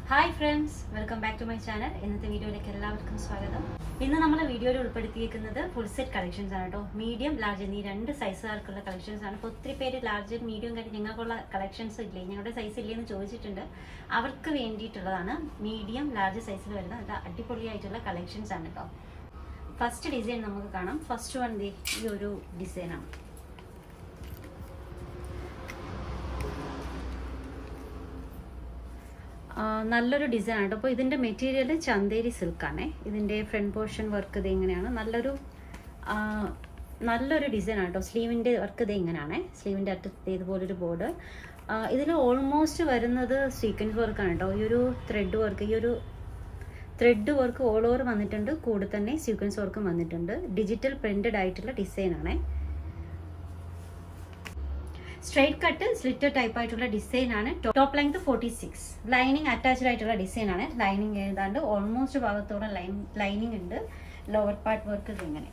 Hi friends, welcome back to my channel. ഇന്നത്തെ വീഡിയോയിലേക്ക് എല്ലാവർക്കും സ്വാഗതം. ഇന്ന് നമ്മൾ വീഡിയോയിൽ ഉൾപ്പെടുത്തിയിരിക്കുന്നത് ഫുൾ സെറ്റ് കളക്ഷൻസ് ആണ് ട്ടോ. മീഡിയം ലാർജ് എന്നീ രണ്ട് സൈസുകാർക്കുള്ള കളക്ഷൻസ് ആണ്. ഒത്തിരി പേര് ലാർജ് മീഡിയം കാര്യം ഞങ്ങൾക്കുള്ള കളക്ഷൻസ് ഇല്ലേ, ഞങ്ങളുടെ സൈസ് ഇല്ലേ എന്ന് ചോദിച്ചിട്ടുണ്ട്. അവർക്ക് വേണ്ടിയിട്ടുള്ളതാണ് മീഡിയം ലാർജ് സൈസിൽ വരുന്ന അടിപൊളിയായിട്ടുള്ള കളക്ഷൻസ് ആണ് ട്ടോ. ഫസ്റ്റ് ഡിസൈൻ നമുക്ക് കാണാം. ഫസ്റ്റ് വൺ ഈ ഒരു ഡിസൈനാണ്. നല്ലൊരു ഡിസൈൻ ആണ്. അപ്പോൾ ഇതിൻ്റെ മെറ്റീരിയൽ ചന്തേരി സിൽക്കാണേ. ഇതിൻ്റെ ഫ്രണ്ട് പോർഷൻ വർക്ക് ഇത് എങ്ങനെയാണ്, നല്ലൊരു ഡിസൈൻ ആണ് കേട്ടോ. സ്ലീവിൻ്റെ വർക്ക് ഇത് എങ്ങനെയാണ്, സ്ലീവിൻ്റെ അറ്റത്ത് ഇതുപോലൊരു ബോർഡർ. ഇതിൽ ഓൾമോസ്റ്റ് വരുന്നത് സീക്വൻസ് വർക്കാണ് കേട്ടോ. ഈ ഒരു ത്രെഡ് വർക്ക് ഓൾ ഓവർ വന്നിട്ടുണ്ട്, കൂടെ തന്നെ സീക്വൻസ് വർക്കും വന്നിട്ടുണ്ട്. ഡിജിറ്റൽ പ്രിന്റഡ് ആയിട്ടുള്ള ഡിസൈൻ ആണേ. സ്ട്രൈറ്റ് കട്ട് സ്ലിറ്റർ ടൈപ്പ് ആയിട്ടുള്ള ഡിസൈൻ ആണ്. ടോപ്പ് ലെങ്ത് 46, ലൈനിങ് അറ്റാച്ച്ഡ് ആയിട്ടുള്ള ഡിസൈൻ ആണ്. ലൈനിങ് ഏതാണ്ട് ഓൾമോസ്റ്റ് ഭാഗത്തോടെ ലൈനിങ് ഉണ്ട്. ലോവർ പാർട്ട് വർക്ക് ഇങ്ങനെ.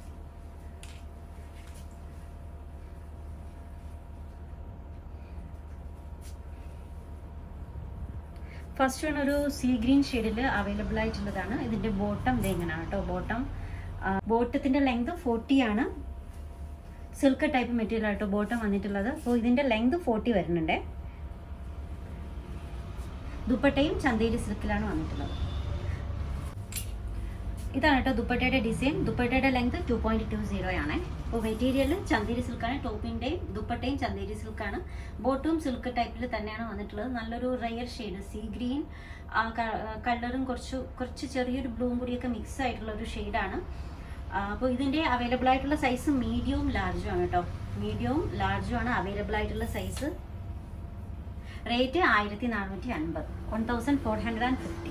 ഫസ്റ്റ് വൺ ഒരു സീ ഗ്രീൻ ഷെയ്ഡിൽ അവൈലബിൾ ആയിട്ടുള്ളതാണ്. ഇതിന്റെ ബോട്ടം ഇത് എങ്ങനെയാണ് കേട്ടോ. ബോട്ടത്തിന്റെ ലെങ്ത് 40 ആണ്. സിൽക്ക് ടൈപ്പ് മെറ്റീരിയൽ ആയിട്ടോ ബോട്ടം വന്നിട്ടുള്ളത്. അപ്പോൾ ഇതിന്റെ ലെങ്ത് 40 വരുന്നുണ്ട്. ദുപ്പട്ടയും ചന്തേരി സിൽക്കിലാണ് വന്നിട്ടുള്ളത്. ഇതാണ് കേട്ടോ ദുപ്പട്ടയുടെ ഡിസൈൻ. ദുപ്പട്ടയുടെ ലെങ്ത് 2.20 ആണ്. അപ്പോൾ മെറ്റീരിയൽ ചന്തേരി സിൽക്കാണ്. ടോപ്പിന്റെയും ദുപ്പട്ടയും ചന്തേരി സിൽക്കാണ്. ബോട്ടവും സിൽക്ക് ടൈപ്പിൽ തന്നെയാണ് വന്നിട്ടുള്ളത്. നല്ലൊരു റയർ ഷെയ്ഡ് സീ ഗ്രീൻ കളറും കുറച്ച് ചെറിയൊരു ബ്ലൂവും കൂടിയൊക്കെ മിക്സ് ആയിട്ടുള്ള ഒരു ഷെയ്ഡാണ്. അപ്പോൾ ഇതിന്റെ അവൈലബിൾ ആയിട്ടുള്ള സൈസ് മീഡിയവും ലാർജും ആണ് കേട്ടോ. മീഡിയവും ലാർജും ആണ് അവൈലബിൾ ആയിട്ടുള്ള സൈസ്. റേറ്റ് 1450, 1450.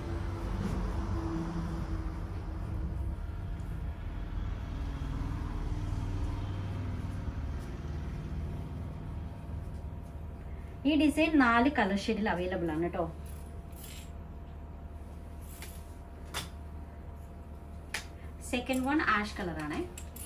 ഈ ഡിസൈൻ 4 കളർ ഷെയ്ഡിൽ അവൈലബിൾ ആണ് കേട്ടോ. സെക്കൻഡ് വൺ ആഷ് കളർ ആണ്.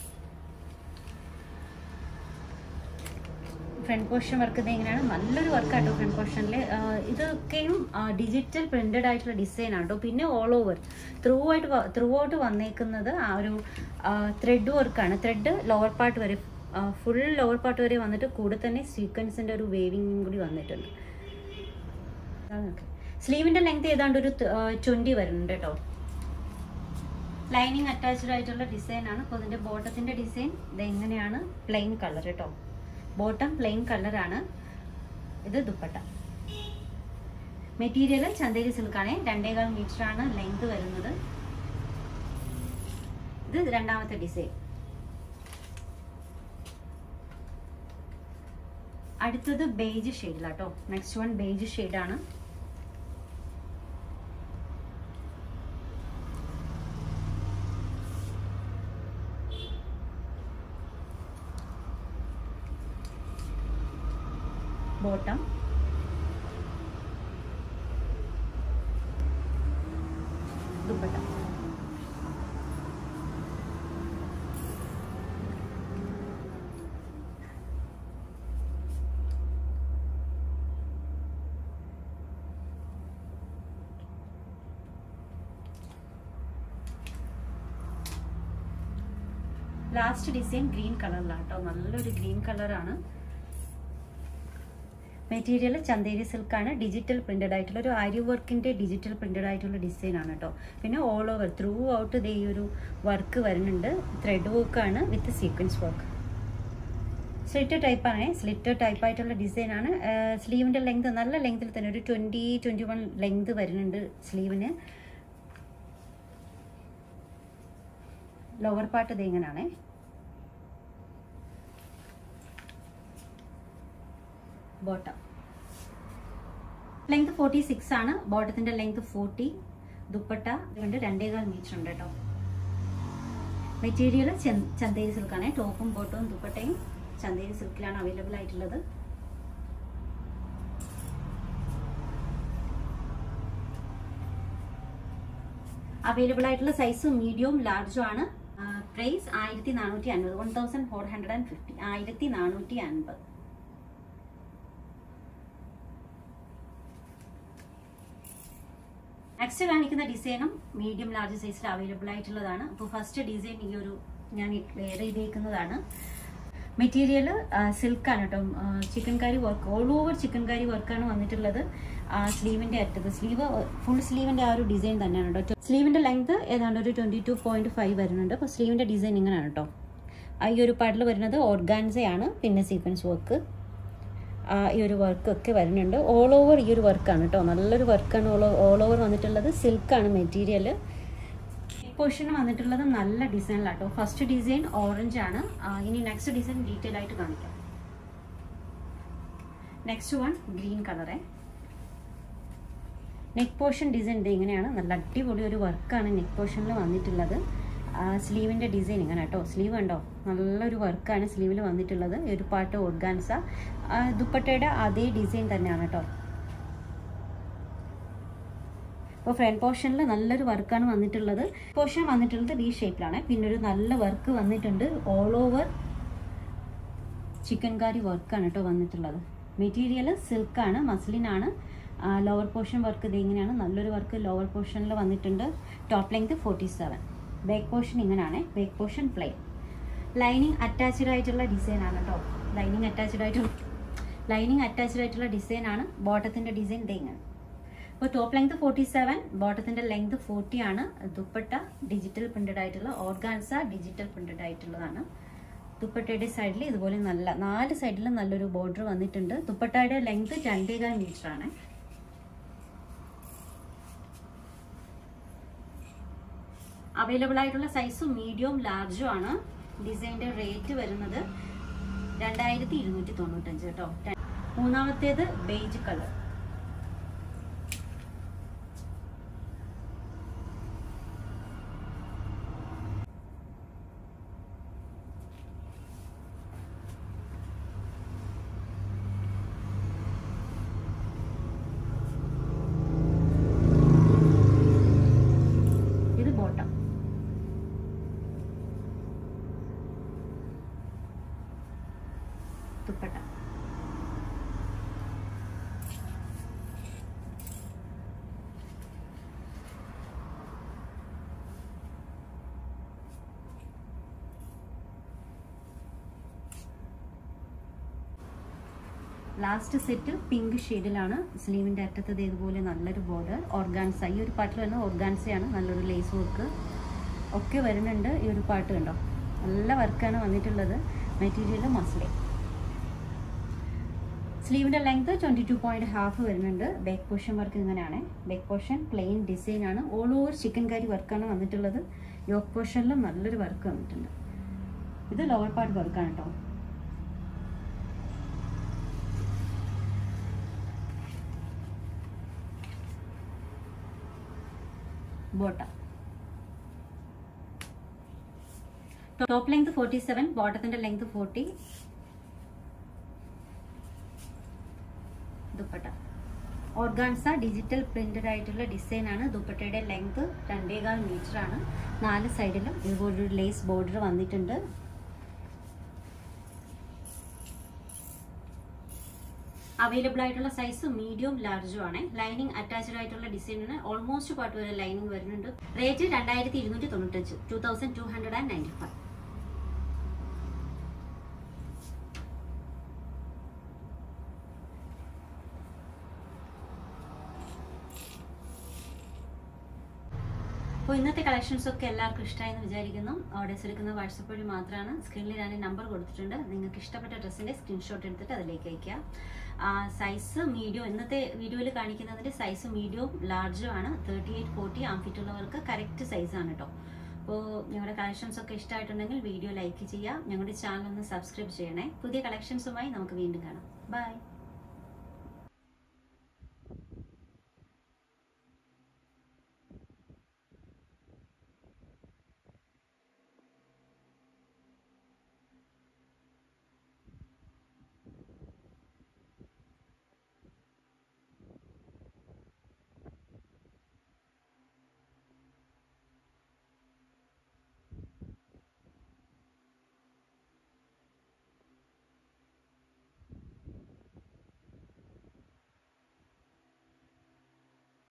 ഫ്രണ്ട് പോർഷൻ വർക്ക് ഇത് എങ്ങനെയാണ്, നല്ലൊരു വർക്ക് ആട്ടോ ഫ്രണ്ട് പോർഷനിൽ. ഇതൊക്കെയും ഡിജിറ്റൽ പ്രിന്റഡ് ആയിട്ടുള്ള ഡിസൈൻ ആണ് കേട്ടോ. പിന്നെ ഓൾ ഓവർ ത്രൂ ഔട്ട് വന്നേക്കുന്നത് ആ ഒരു ത്രെഡ് വർക്കാണ്. ത്രെഡ് ലോവർ പാർട്ട് വരെ, ഫുൾ ലോവർ പാർട്ട് വരെ വന്നിട്ട് കൂടെ തന്നെ സീക്വൻസിന്റെ ഒരു വേവിങ്ങും കൂടി വന്നിട്ടുണ്ട്. സ്ലീവിന്റെ ലെങ്ത് ഏതാണ്ട് ഒരു 20 വരുന്നുണ്ട് കേട്ടോ. ലൈനിങ് അറ്റാച്ച്ഡ് ആയിട്ടുള്ള ഡിസൈൻ ആണ്. അപ്പോൾ ഇതിന്റെ ബോട്ടത്തിന്റെ ഡിസൈൻ ഇത് എങ്ങനെയാണ്, പ്ലെയിൻ കളർ കേട്ടോ. ബോട്ടം പ്ലെയിൻ കളറാണ്. ഇത് ദുപ്പട്ട. മെറ്റീരിയൽ ചന്തേരി സിൽക്കാണ്. 2.25 മീറ്റർ ആണ് ലെങ്ത് വരുന്നത്. ഇത് രണ്ടാമത്തെ ഡിസൈൻ. അടുത്തത് ബേജ് ഷെയ്ഡിലാട്ടോ. നെക്സ്റ്റ് വൺ ബേജ് ഷെയ്ഡാണ്. Bottom, dupatta. Last design green കളറിലാണ് കേട്ടോ. നല്ലൊരു ഗ്രീൻ കളറാണ്. മെറ്റീരിയൽ ചന്തേരി സിൽക്കാണ്. ഡിജിറ്റൽ പ്രിന്റഡ് ആയിട്ടുള്ള ഒരു ആരി വർക്കിന്റെ ഡിജിറ്റൽ പ്രിന്റഡ് ആയിട്ടുള്ള ഡിസൈൻ ആണ് കേട്ടോ. പിന്നെ ഓൾ ഓവർ ത്രൂ ഔട്ട് ഇതേ ഒരു വർക്ക് വരുന്നുണ്ട്. ത്രെഡ് വർക്കാണ് വിത്ത് സീക്വൻസ് വർക്ക്. സ്ലിറ്റർ ടൈപ്പാണ്. സ്ലിറ്റർ ടൈപ്പ് ആയിട്ടുള്ള ഡിസൈൻ ആണ്. സ്ലീവിന്റെ ലെങ്ത് നല്ല ലെങ്തിൽ തന്നെ ഒരു 20-21 ലെങ്ത് വരുന്നുണ്ട് സ്ലീവിന്. ലോവർ പാർട്ട് ഇത് എങ്ങനെയാണ്. ബോട്ടം ലെങ്ത് 46 ആണ്. ബോട്ടത്തിന്റെ ലെങ്ത് 40. ദുപ്പട്ട ഇതുകൊണ്ട് 2.25 മീറ്റർ ഉണ്ട് കേട്ടോ. മെറ്റീരിയൽ ചന്തേരി സിൽക്കാണ്. ടോപ്പും ബോട്ടവും ദുപ്പട്ടയും ചന്തേരി സിൽക്കിലാണ് അവൈലബിൾ ആയിട്ടുള്ളത്. അവൈലബിൾ ആയിട്ടുള്ള സൈസ് മീഡിയവും ലാർജും ആണ്. പ്രൈസ് 1450, 1450, 1450. നെക്സ്റ്റ് കാണിക്കുന്ന ഡിസൈനും മീഡിയം ലാർജ് സൈസിൽ അവൈലബിൾ ആയിട്ടുള്ളതാണ്. അപ്പോൾ ഫസ്റ്റ് ഡിസൈൻ ഈ ഒരു ഞാൻ വെയർ ചെയ്തേക്കുന്നതാണ്. മെറ്റീരിയൽ സിൽക്കാണ് കേട്ടോ. Chikankari work, all over chikankari വർക്കാണ് വന്നിട്ടുള്ളത്. സ്ലീവിന്റെ അറ്റത്ത് ഫുൾ സ്ലീവിന്റെ ആ ഒരു ഡിസൈൻ തന്നെയാണ് കേട്ടോ. സ്ലീവിന്റെ ലെങ്ത് ഏതാണ്ട് ഒരു 22.5 വരുന്നുണ്ട്. അപ്പോൾ സ്ലീവിന്റെ ഡിസൈൻ ഇങ്ങനെയാണ് കേട്ടോ. ഈ ഒരു പാട്ടിൽ വരുന്നത് ഓർഗാൻസയാണ്, പിന്നെ സീക്വൻസ് വർക്ക്, ഈ ഒരു വർക്കൊക്കെ വരുന്നുണ്ട്. ഓൾ ഓവർ ഈ ഒരു വർക്കാണ് കേട്ടോ. നല്ലൊരു വർക്കാണ് ഓൾ ഓവർ വന്നിട്ടുള്ളത്. സിൽക്കാണ് മെറ്റീരിയൽ. പോർഷൻ വന്നിട്ടുള്ളത് നല്ല ഡിസൈനിലാട്ടോ. ഫസ്റ്റ് ഡിസൈൻ ഓറഞ്ച് ആണ്. ഇനി നെക്സ്റ്റ് ഡിസൈൻ ഡീറ്റെയിൽ ആയിട്ട് കാണിക്കാം. നെക്സ്റ്റ് വൺ ഗ്രീൻ കളറേ. നെക്ക് പോർഷൻ ഡിസൈൻ ഇങ്ങനെയാണ്. നല്ല അടിപൊളി ഒരു വർക്കാണ് നെക്ക് പോർഷനിൽ വന്നിട്ടുള്ളത്. സ്ലീവിൻ്റെ ഡിസൈൻ ഇങ്ങനെ കേട്ടോ. സ്ലീവ് ഉണ്ടോ, നല്ലൊരു വർക്കാണ് സ്ലീവിൽ വന്നിട്ടുള്ളത്. ഒരു പാട്ട് ഓർഗാൻസ. ദുപ്പട്ടയുടെ അതേ ഡിസൈൻ തന്നെയാണ് കേട്ടോ. അപ്പോൾ ഫ്രണ്ട് പോർഷനിൽ നല്ലൊരു വർക്കാണ് വന്നിട്ടുള്ളത്. പോർഷൻ വന്നിട്ടുള്ളത് വി ഷേപ്പിലാണ്. പിന്നെ ഒരു നല്ല വർക്ക് വന്നിട്ടുണ്ട്. ഓൾ ഓവർ ചിക്കൻ കാരി വർക്കാണ് കേട്ടോ വന്നിട്ടുള്ളത്. മെറ്റീരിയൽ സിൽക്കാണ്, മസ്ലിനാണ്. ലോവർ പോർഷൻ വർക്ക് ഇത് ഇങ്ങനെയാണ്. നല്ലൊരു വർക്ക് ലോവർ പോർഷനിൽ വന്നിട്ടുണ്ട്. Top length 47. ബാക്ക് പോർഷൻ ഇങ്ങനെയാണ്. Back portion plain. Lining attached ആയിട്ടുള്ള ഡിസൈൻ ആണ് കേട്ടോ. ലൈനിങ് അറ്റാച്ച്ഡ് ആയിട്ടുള്ള ഡിസൈൻ ആണ്. ബോട്ടത്തിന്റെ ഡിസൈൻ ഇത് ഇങ്ങനെ. അപ്പോൾ ടോപ്പ് ലെങ്ത് 47, ബോട്ടത്തിന്റെ ലെങ്ത് 40 ആണ്. ദുപ്പട്ട ഡിജിറ്റൽ പ്രിന്റഡ് ആയിട്ടുള്ള ഓർഗാൻസ ഡിജിറ്റൽ പ്രിന്റഡ് ആയിട്ടുള്ളതാണ്. ദുപ്പട്ടയുടെ സൈഡിൽ ഇതുപോലെ 4 സൈഡിലും നല്ലൊരു ബോർഡർ വന്നിട്ടുണ്ട്. ദുപ്പട്ടയുടെ ലെങ്ത് 2.25 മീറ്റർ ആണ്. അവൈലബിൾ ആയിട്ടുള്ള സൈസും മീഡിയം ലാർജും ആണ്. ഡിസൈൻ്റെ റേറ്റ് വരുന്നത് 2295 കേട്ടോ. മൂന്നാമത്തേത് ബേജ് കളർ. ഇത് bottom. Dupatta. Last set pink ഷെയ്ഡിലാണ്. സ്ലീവിൻ്റെ അറ്റത്ത് ഇതുപോലെ നല്ലൊരു ബോർഡർ. ഓർഗാൻസ. ഈ ഒരു പാട്ടിൽ വരുന്ന ഓർഗാൻസയാണ്. നല്ലൊരു ലേസ് വർക്ക് ഒക്കെ വരുന്നുണ്ട്. ഈ ഒരു പാട്ട് കണ്ടോ, നല്ല വർക്കാണ് വന്നിട്ടുള്ളത്. Material muslin. സ്ലീവിൻ്റെ ലെങ്ത് 22.5 വരുന്നുണ്ട്. ബാക്ക് പോർഷൻ വർക്ക് ഇങ്ങനെയാണ്. ബാക്ക് പോർഷൻ പ്ലെയിൻ ഡിസൈൻ ആണ്. ഓൾ ഓവർ ചിക്കൻ കാരി വർക്കാണ് വന്നിട്ടുള്ളത്. യോക്ക് പോർഷനിലും നല്ലൊരു വർക്ക് വന്നിട്ടുണ്ട്. ഇത് ലോവർ പാർട്ട് വർക്കാണ് കേട്ടോ. ബോട്ടം. ടോപ്പ് ലെങ്ത് 47, ബോട്ടത്തിന്റെ length 40. Dupatta organza digital printed ആയിട്ടുള്ള ഡിസൈൻ ആണ്. ദുപ്പട്ടയുടെ ലെങ്ത് 2.25 മീറ്റർ ആണ്. 4 സൈഡിലും ഇതുപോലൊരു ലേസ് ബോർഡർ വന്നിട്ടുണ്ട്. അവൈലബിൾ ആയിട്ടുള്ള സൈസ് മീഡിയം ലാർജും ആണ്. ലൈനിങ് അറ്റാച്ച്ഡ് ആയിട്ടുള്ള ഡിസൈനിന് ഓൾമോസ്റ്റ് പാർട്ട് വരെ ലൈനിങ് വരുന്നുണ്ട്. റേറ്റ് 2295, 2295. അപ്പോൾ ഇന്നത്തെ കളക്ഷൻസ് ഒക്കെ എല്ലാവർക്കും ഇഷ്ടമായെന്ന് വിചാരിക്കുന്നു. ഓർഡേഴ്സ് എടുക്കുന്ന വാട്സപ്പ് വഴി മാത്രമാണ്. സ്ക്രീനിൽ ഞാൻ നമ്പർ കൊടുത്തിട്ടുണ്ട്. നിങ്ങൾക്ക് ഇഷ്ടപ്പെട്ട ഡ്രസ്സിൻ്റെ സ്ക്രീൻഷോട്ട് എടുത്തിട്ട് അതിലേക്ക് അയക്കുക. സൈസ് മീഡിയം, ഇന്നത്തെ വീഡിയോയിൽ കാണിക്കുന്നതിൻ്റെ സൈസ് മീഡിയവും ലാർജും ആണ്. 38-40 ആംഫിറ്റുള്ളവർക്ക് കറക്റ്റ് സൈസാണ് കേട്ടോ. അപ്പോൾ ഞങ്ങളുടെ കളക്ഷൻസ് ഒക്കെ ഇഷ്ടമായിട്ടുണ്ടെങ്കിൽ വീഡിയോ ലൈക്ക് ചെയ്യുക. ഞങ്ങളുടെ ചാനൽ ഒന്ന് സബ്സ്ക്രൈബ് ചെയ്യണേ. പുതിയ കളക്ഷൻസുമായി നമുക്ക് വീണ്ടും കാണാം. ബൈ.